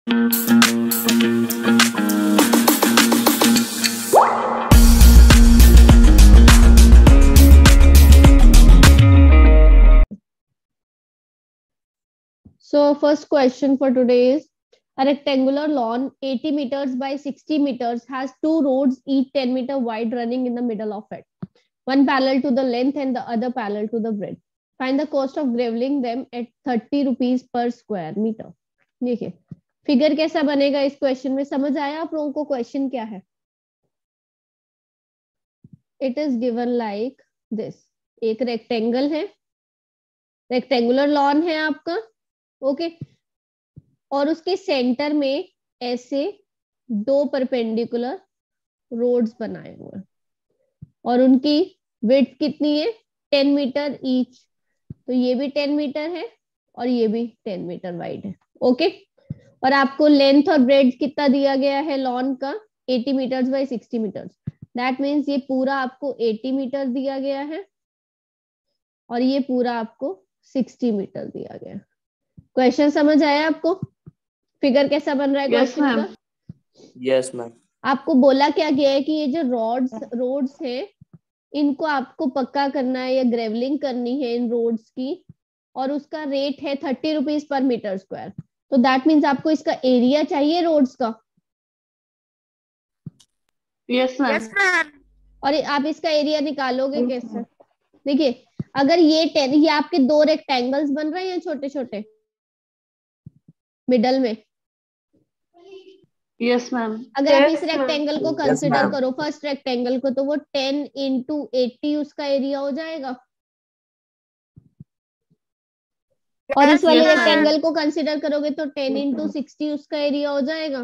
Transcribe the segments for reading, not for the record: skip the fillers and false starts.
So first question for today is, a rectangular lawn 80 meters by 60 meters has two roads, each 10 meter wide, running in the middle of it. One parallel to the length and the other parallel to the breadth. Find the cost of graveling them at 30 rupees per square meter. देखिए figure कैसा बनेगा इस question में, समझ आया आप लोगों को क्वेश्चन क्या है? It is given like this, एक रेक्टेंगल है, रेक्टेंगुलर लॉन है आपका, ओके, और उसके सेंटर में ऐसे दो परपेंडिकुलर रोड्स बनाए हुए और उनकी विड्थ कितनी है? 10 मीटर ईच। तो ये भी 10 मीटर है और ये भी 10 मीटर वाइड है, ओके। और आपको लेंथ और ब्रेड्थ कितना दिया गया है लॉन का? 80 meters by 60 meters. That means ये पूरा आपको 80 मीटर दिया गया है और ये पूरा आपको 60 मीटर दिया गया है। क्वेश्चन समझ आया आपको? फिगर कैसा बन रहा है क्वेश्चन का? Yes ma'am. आपको बोला क्या गया है कि ये जो रोड्स है इनको आपको पक्का करना है या ग्रेवलिंग करनी है इन रोड्स की, और उसका रेट है 30 रुपीज पर मीटर स्क्वायर। तो दैट मीन्स आपको इसका एरिया चाहिए रोड्स का। Yes ma'am. और आप इसका एरिया निकालोगे कैसे? देखिए अगर ये आपके दो रेक्टेंगल्स बन रहे हैं छोटे छोटे मिडल में। Yes ma'am. अगर आप इस रेक्टेंगल को कंसिडर करो, फर्स्ट रेक्टेंगल को, तो वो 10 इंटू 80 उसका एरिया हो जाएगा। और इस वाले रेक्टेंगल को कंसिडर करोगे तो 10 इंटू 60 उसका एरिया हो जाएगा।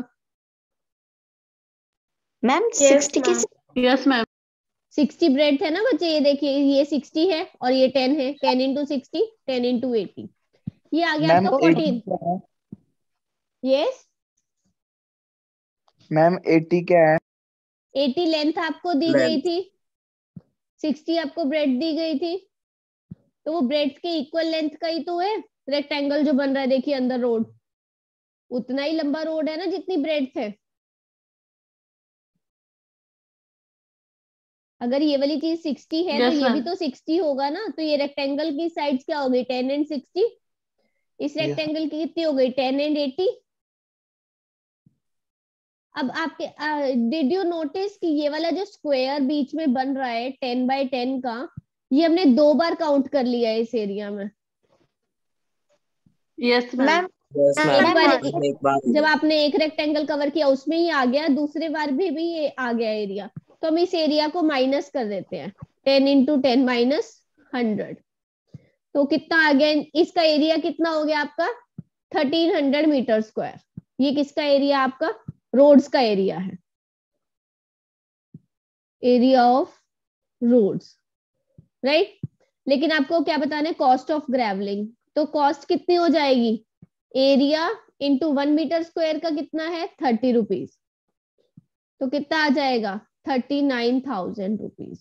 मैम 60 की? Yes ma'am. 60 ब्रेड है ना बच्चे, ये देखिए ये 60 है और ये 10 है। 10 इंटू 60, 10 इंटू 80, ये आ गया आपका 14। यस मैम 80 क्या है? 80 लेंथ आपको दी गई थी, 60 आपको ब्रेड दी गई थी, तो वो ब्रेड के इक्वल लेंथ का ही तो है रेक्टेंगल जो बन रहा है। देखिए अंदर रोड उतना ही लंबा रोड है ना जितनी ब्रेड है। अगर ये वाली चीज 60 है तो ये भी तो 60 होगा ना। तो ये रेक्टेंगल की साइड्स क्या हो गई? 10 एंड 60। इस रेक्टेंगल की कितनी हो गई? 10 एंड 80। अब आपके डिड यू नोटिस कि ये वाला जो स्क्वायर बीच में बन रहा है 10 बाय 10 का, ये हमने 2 बार काउंट कर लिया है इस एरिया में। Yes ma'am. एक बार जब आपने एक रेक्टेंगल कवर किया उसमें ही आ गया, दूसरे बार भी ये आ गया एरिया। तो हम इस एरिया को माइनस कर देते हैं, 10 इंटू 10 माइनस 100। तो कितना आ गया? इसका एरिया कितना हो गया आपका? 1300 मीटर स्क्वायर। ये किसका एरिया? आपका रोड्स का एरिया है, एरिया ऑफ रोड्स, राइट। लेकिन आपको क्या बताना है? Cost of gravelling. तो कॉस्ट कितनी हो जाएगी? एरिया इंटू 1 मीटर स्क्वायर का कितना है? 30 रुपीज। तो कितना आ जाएगा? 39,000 रुपीज।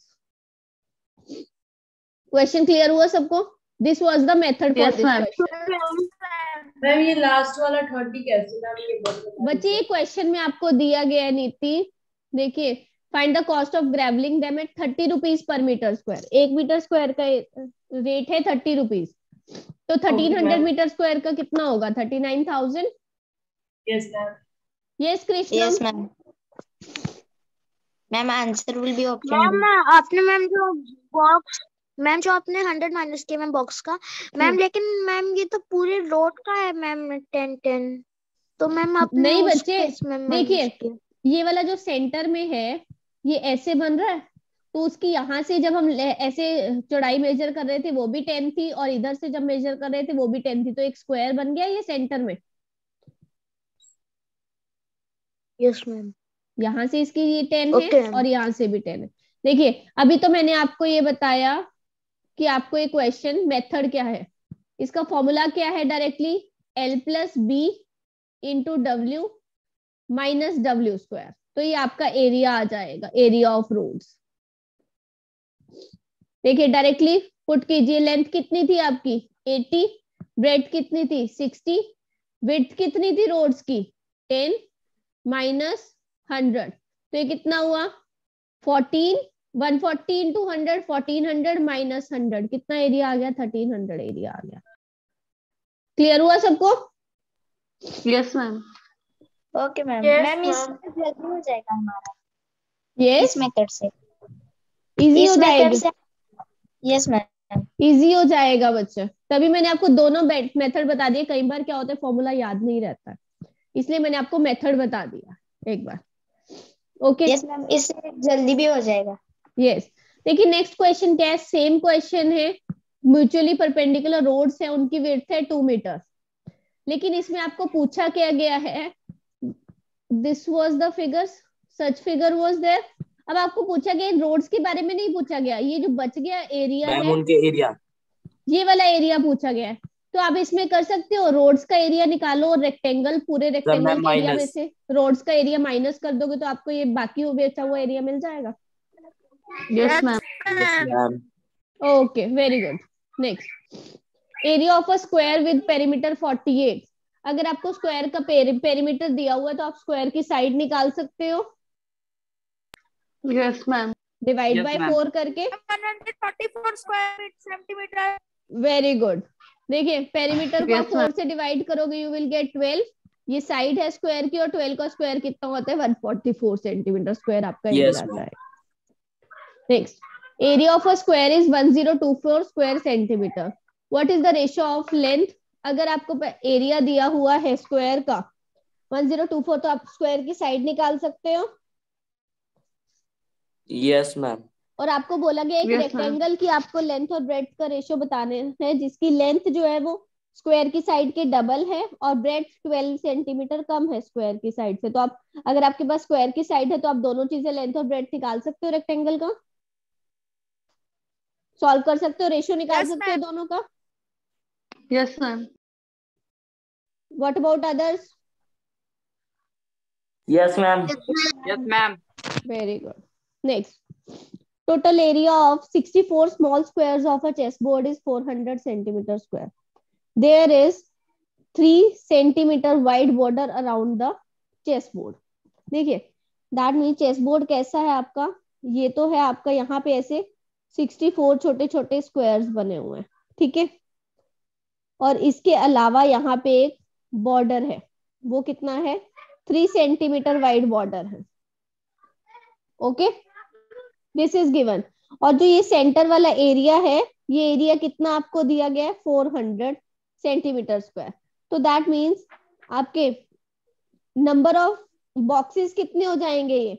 क्वेश्चन क्लियर हुआ सबको? This was the method for this question. Ma'am ये लास्ट वाला 30 कैसे था? बच्चे ये क्वेश्चन में आपको दिया गया है नीति, देखिए find the cost of gravelling them at 30 rupees per meter square. 1 meter square का रेट है 30 रुपीज, तो 1300 मीटर स्क्वायर का कितना होगा? 39,000। Yes ma'am. Yes Krishna. Yes ma'am. Ma'am answer will be option. Ma'am आपने जो आपने 100 माइनस किया मैम बॉक्स का मैम, लेकिन मैम ये तो पूरे रोड का है मैम 10-10। तो मैम आपने नहीं बच्चे देखिए ये वाला जो सेंटर में है ये ऐसे बन रहा है, तो उसकी यहाँ से जब हम ऐसे चौड़ाई मेजर कर रहे थे वो भी 10 थी, और इधर से जब मेजर कर रहे थे वो भी 10 थी। तो एक स्क्वायर बन गया ये सेंटर में। Yes ma'am. यहाँ से इसकी ये 10 है और यहाँ से भी 10 है। देखिए अभी तो मैंने आपको ये बताया कि आपको ये क्वेश्चन मेथड क्या है, इसका फॉर्मूला क्या है? Directly L plus B into W minus W square. तो ये आपका एरिया आ जाएगा, एरिया ऑफ रोड्स। देखिए डायरेक्टली पुट कीजिए। लेंथ कितनी थी आपकी? 80, ब्रेड्थ कितनी थी? 60, विड्थ कितनी थी रोड्स की? 10 माइनस 100, तो ये कितना हुआ 14, 140 इंटू 100, 1400 माइनस 100, कितना एरिया आ गया 1300 एरिया आ गया। क्लियर हुआ सबको? Yes ma'am. Okay ma'am. Yes, ma'am ma'am. इससे जल्दी हो जाएगा हमारा यस, इस मेथड से। इजी हो इस मेथड जाएगा, से यस मैम। इजी हो जाएगा बच्चे। तभी मैंने आपको दोनों मेथड बता दिए। कई बार क्या होता है फॉर्मूला याद नहीं रहता है, इसलिए मैंने आपको मेथड बता दिया एक बार। ओके यस मैम, इससे जल्दी भी हो जाएगा। यस। देखिए नेक्स्ट क्वेश्चन क्या है, सेम क्वेश्चन है। म्यूचुअली परपेंडिकुलर रोड्स है, उनकी विड्थ है 2 मीटर, लेकिन इसमें आपको पूछा क्या गया है, this was the figure, such figure was there. अब आपको पूछा गया रोड्स के बारे में नहीं पूछा गया, ये जो बच गया एरिया है उनके एरिया, ये वाला एरिया पूछा गया है। तो आप इसमें कर सकते हो, रोड्स का एरिया निकालो और रेक्टेंगल, पूरे रेक्टेंगल के एरिया में से रोड्स का एरिया माइनस कर दोगे तो आपको ये बाकी बचा हुआ एरिया मिल जाएगा। Yes ma'am. Okay very good. Next, area of a square with perimeter 48। अगर आपको स्क्वायर का पेरीमीटर दिया हुआ है तो आप स्क्वायर की साइड निकाल सकते हो, यस मैम। डिवाइड बाय 4 करके। 144 स्क्वायर सेंटीमीटर। Very good. देखिए पेरीमीटर को Yes, 4 से डिवाइड करोगे यू विल गेट 12। ये साइड है स्क्वायर की और 12 का स्क्वायर कितना होता है 144 सेंटीमीटर स्क्वायर आपका एरिया Yes, आ ma'am. जाएगा। Next, area of a square is 1024 square centimeter. What is the ratio of length? अगर आपको एरिया दिया हुआ है स्क्वायर का 1024 तो आप स्क्वायर की साइड निकाल सकते हो। Yes ma'am. और आपको बोला गया एक Yes, रेक्टेंगल की आपको लेंथ और ब्रेड्थ का रेशियो बताने हैं, जिसकी लेंथ जो है वो स्क्वायर की साइड के डबल है और ब्रेड्थ 12 सेंटीमीटर कम है स्क्वायर की साइड से। तो आप अगर आपके पास स्क्वायर की साइड है तो आप दोनों चीजें लेंथ और ब्रेड्थ निकाल सकते हो, रेक्टेंगल का सॉल्व कर सकते हो, रेशियो निकाल Yes, सकते हो ma'am. दोनों का। Yes ma'am. What about others? Yes ma'am. Yes ma'am. Very good. Next, total area of 64 small squares of a chessboard is 400 centimeter square. There is 3 centimeter wide border around the chessboard. देखिए that means chessboard कैसा है आपका, ये तो है आपका यहाँ पे ऐसे 64 छोटे छोटे स्क्वायर्स बने हुए हैं, ठीक है। और इसके अलावा यहाँ पे एक बॉर्डर है, वो कितना है 3 सेंटीमीटर वाइड बॉर्डर है। Okay, this is given. और जो ये सेंटर वाला एरिया है, ये एरिया कितना आपको दिया गया है 400 सेंटीमीटर स्क्वायर। तो दैट मीन्स आपके नंबर ऑफ बॉक्सेस कितने हो जाएंगे, ये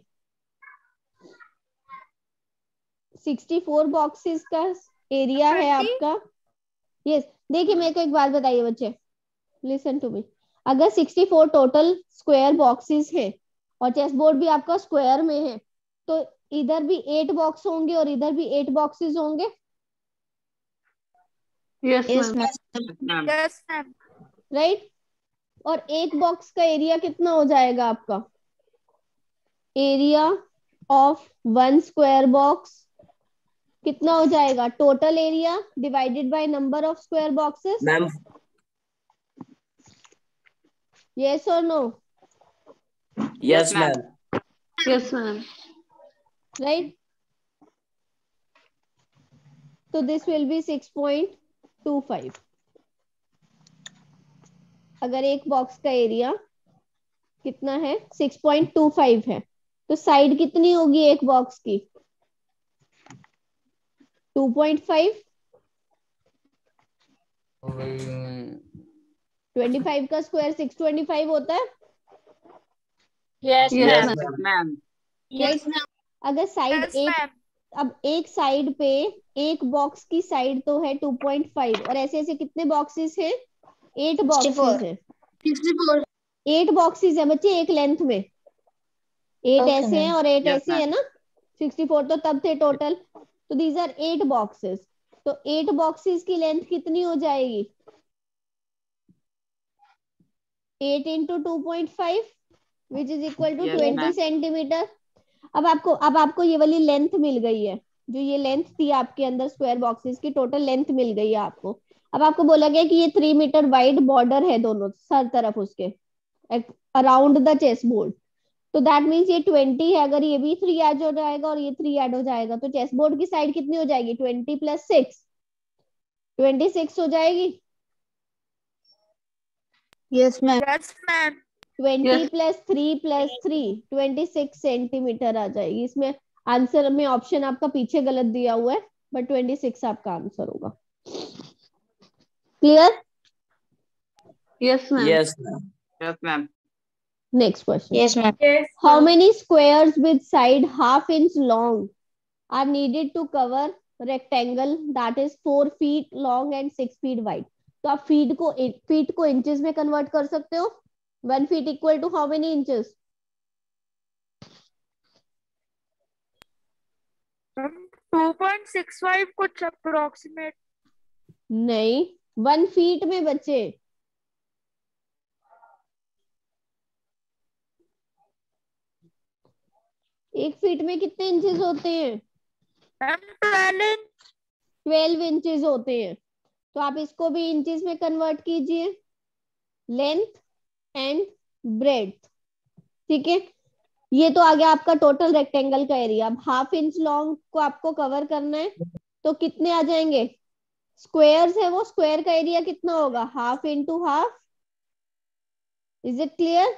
64 बॉक्सेस का एरिया है आपका। यस, देखिए मेरे को एक बात बताइए बच्चे, लिसन टू मी। अगर 64 टोटल स्क्वायर बॉक्सेस है और चेस बोर्ड भी आपका स्क्वायर में है, तो इधर भी 8 बॉक्स होंगे और इधर भी 8 बॉक्सेस होंगे। Yes yes ma'am. Yes ma'am. Right. और एक बॉक्स का एरिया कितना हो जाएगा आपका, एरिया ऑफ 1 स्क्वायर बॉक्स कितना हो जाएगा, total area divided by number of square boxes. Ma'am yes और no? Yes ma'am. Yes ma'am. Right, तो दिस विल बी 6.25। अगर एक बॉक्स का एरिया कितना है 6.25 है, तो साइड कितनी होगी एक बॉक्स की 2.5। 25 का स्क्वायर 625 होता है। Yes, yes ma'am. Ma'am. Yes, अगर साइड यस एक, मैम। अब एक साइड पे एक बॉक्स की साइड तो है 2.5 और ऐसे ऐसे कितने बॉक्सेस हैं 8 बॉक्सेस 64. हैं। 64. 8 बॉक्सेस है बच्चे एक लेंथ में, 8 Okay, ऐसे हैं ma'am. और 8 Yes, ऐसे है ना, 64 तो तब थे टोटल। तो दीज आर 8 बॉक्सेस, तो 8 बॉक्सेस की लेंथ कितनी हो जाएगी 8 into 2.5 which is equal to Yes, 20 ma'am. Centimeter. अब आपको ये वाली लेंथ मिल गई है, जो ये लेंथ थी आपके अंदर स्क्वायर बॉक्सेस की टोटल लेंथ मिल गई है आपको। अब आपको बोला गया कि ये 3 मीटर वाइड बॉर्डर है दोनों सर तरफ उसके, अराउंड द चेस बोर्ड। तो दैट मीन्स ये 20 है, अगर ये भी 3 ऐड हो जाएगा और ये 3 ऐड हो जाएगा तो चेस बोर्ड की साइड कितनी हो जाएगी? 20 + 6, 26 हो जाएगी। Yes ma'am. 20 Yes. + 3 + 3 26 सेंटीमीटर आ जाएगी। इसमें आंसर में ऑप्शन आपका पीछे गलत दिया हुआ है, बट 26 आपका आंसर होगा। Clear? Yes, ma'am. Yes, ma'am. Yes, ma'am. Next question. Yes, ma'am. How many squares with side ½ inch long are needed to cover rectangle that is 4 feet long and 6 feet wide? तो आप feet को inches में convert कर सकते हो। 1 feet equal to how many inches? 2.65 कुछ approximate. नहीं, 1 feet में बच्चे। एक फीट में कितने इंचेस होते हैं? 12 इंचेस होते हैं। तो आप इसको भी इंचेस में कन्वर्ट कीजिए, लेंथ एंड ब्रेड्थ। ठीक है, ये तो आ गया आपका टोटल रेक्टेंगल का एरिया। अब ½ इंच लॉन्ग को आपको कवर करना है तो कितने आ जाएंगे? स्क्वायर्स है वो, स्क्वायर का एरिया कितना होगा? ½ × ½ is it clear?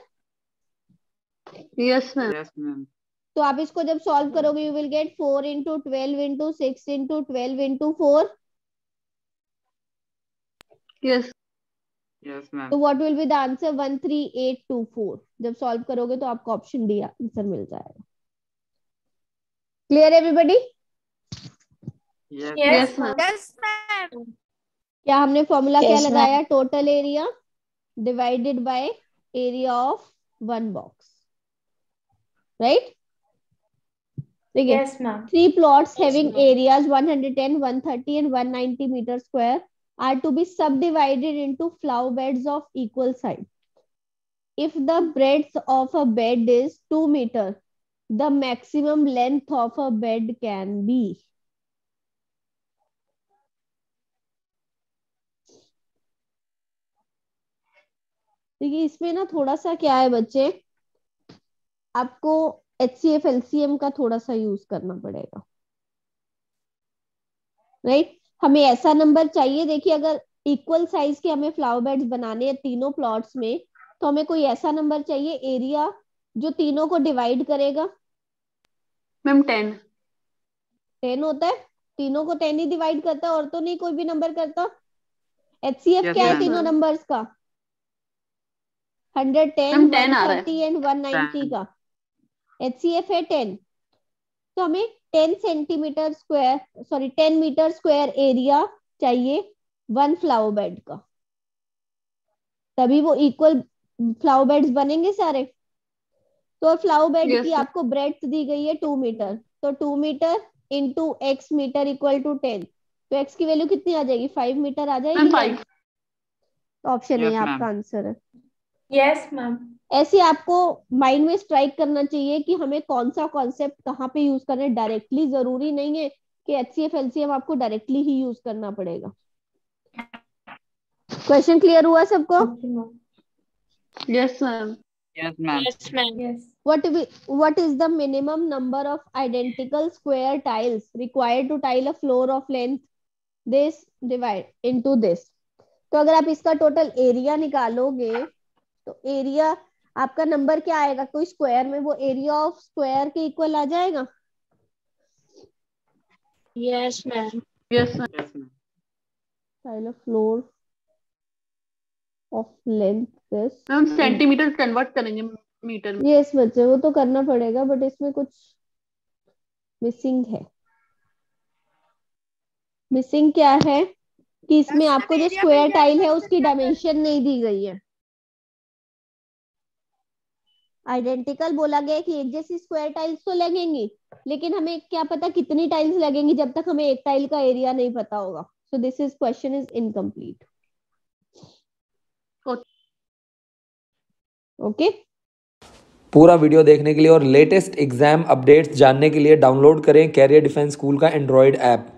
Yes, ma'am. Yes, ma'am. तो आप इसको जब सॉल्व करोगे you will get 4 × 12 × 6 × 12 × 4। Yes. Yes, ma'am. तो what will be the answer? 13824। जब सॉल्व करोगे तो आपको ऑप्शन डी आंसर मिल जाएगा। Clear everybody? Yes, ma'am. क्या हमने फॉर्मूला क्या Yes, ma'am. लगाया? Total area divided by area of one box, right? ठीक है। Yes, ma'am. 3 plots Yes, having ma'am. areas 110, 130 and 190 meter square are to be subdivided into flower beds of equal size. If the breadth of a bed is 2 meter, the maximum length of a bed can be. देखिए इसमें ना थोड़ा सा क्या है बच्चे, आपको HCF LCM का थोड़ा सा यूज करना पड़ेगा, राइट? हमें ऐसा नंबर चाहिए। देखिए अगर इक्वल साइज के हमें फ्लावर बेड्स बनाने हैं तीनों प्लॉट्स में, तो हमें कोई ऐसा नंबर चाहिए एरिया जो तीनों को डिवाइड करेगा। Ma'am, 10. 10 होता है, तीनों को 10 ही डिवाइड करता है, और तो नहीं कोई भी नंबर करता। HCF Yes, क्या है ma'am. तीनों नंबर्स का? 110, Ma'am, 10 आ रहा है। 130 एंड 190 का HCF है 10। तो हमें 10 centimeter square, sorry 10 meter square area चाहिए वन फ्लावर बेड का, तभी वो इक्वल फ्लावर बेड्स बनेंगे सारे। तो फ्लावर बेड Yes, की sir. आपको ब्रेड्थ दी गई है 2 मीटर, तो 2 meter into x meter equal to 10। तो x की वैल्यू कितनी आ जाएगी? 5 मीटर आ जाएगी। Ma'am, 5. तो ऑप्शन Yes, ए ma'am. आपका आंसर है। Yes, ma'am. ऐसे आपको माइंड में स्ट्राइक करना चाहिए कि हमें कौन सा कॉन्सेप्ट कहाँ पे यूज करना है। डायरेक्टली जरूरी नहीं है कि HCF LCM आपको डायरेक्टली ही यूज करना पड़ेगा। क्वेश्चन क्लियर हुआ सबको? Okay, ma'am. Yes, ma'am. Yes, ma'am. Yes, ma'am. Yes. What is the minimum number of identical square tiles required to tile a floor of length this divide into this? तो अगर आप इसका total area निकालोगे तो area आपका number क्या आएगा? कोई स्क्वायर में वो एरिया ऑफ स्क्वायर के इक्वल आ जाएगा। Yes, ma'am. Yes, ma'am. Yes, ma'am. Tile a floor of length this। Ma'am, centimeter convert करेंगे मीटर में। यस बच्चे, वो तो करना पड़ेगा, बट इसमें कुछ मिसिंग है। मिसिंग क्या है कि इसमें आपको जो स्क्वायर टाइल है उसकी डायमेंशन नहीं दी गई है। आइडेंटिकल बोला गया कि एक जैसी स्क्वायर टाइल्स तो लगेंगी, लेकिन हमें क्या पता कितनी टाइल्स लगेंगी जब तक हमें एक टाइल का एरिया नहीं पता होगा। So this is question is incomplete. Okay, पूरा वीडियो देखने के लिए और लेटेस्ट एग्जाम अपडेट्स जानने के लिए डाउनलोड करें कैरियर डिफेंस स्कूल का एंड्रॉयड ऐप।